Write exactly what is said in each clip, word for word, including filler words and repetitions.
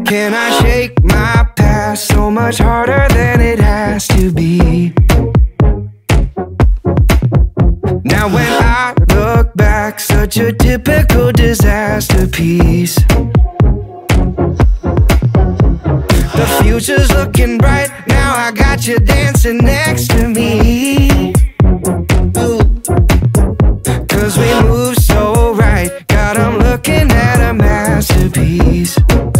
Can I shake my past so much harder than it has to be? Now when I look back, such a typical disaster piece. The future's looking bright, now I got you dancing next to me. Ooh. Cause we move so right, God, I'm looking at a masterpiece.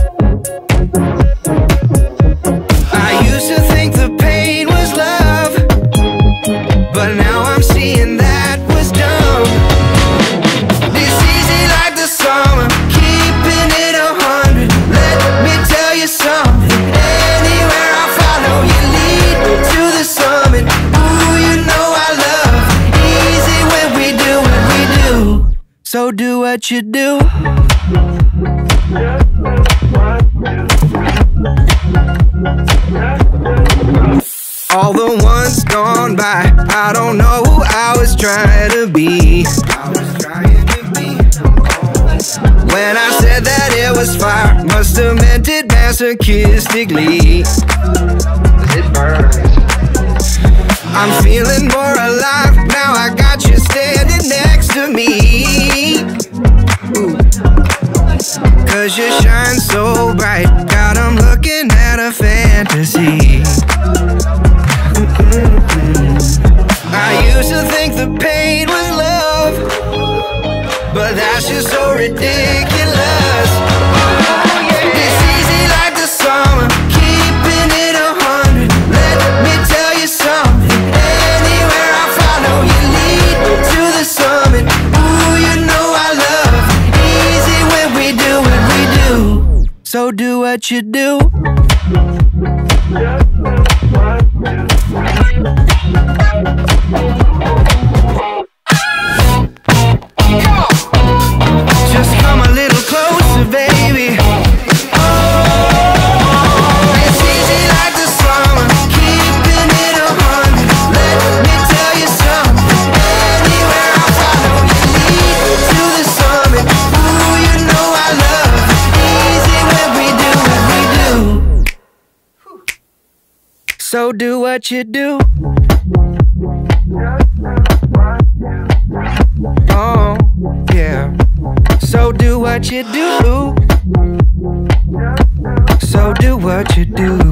I used to think the pain was love, but now I'm seeing that was dumb. It's easy like the summer, keeping it a hundred. Let me tell you something, anywhere I follow you lead me to the summit. Ooh, you know I love easy when we do what we do. So do what you do. All the ones gone by, I don't know who I was trying to be. I was trying to be. When I said that it was fire, must have meant it masochistically. It burns. I'm feeling more alive, now I got you standing next to me. Ooh. Cause you shine so bright, God, I'm looking at a fantasy. I used to think the pain was love, but that's just so ridiculous. Oh, yeah. It's easy like the summer, keeping it a hundred. Let me tell you something, anywhere I follow you lead me to the summit. Ooh, you know I love easy when we do what we do. So do what you do. Just come a little closer, baby. Oh, it's easy like the summer, keeping it a hundred. Let me tell you something, anywhere I follow you lead me to the summit. Ooh, you know I love easy when we do what we do. So do what you do. Oh, yeah. So do what you do. So do what you do.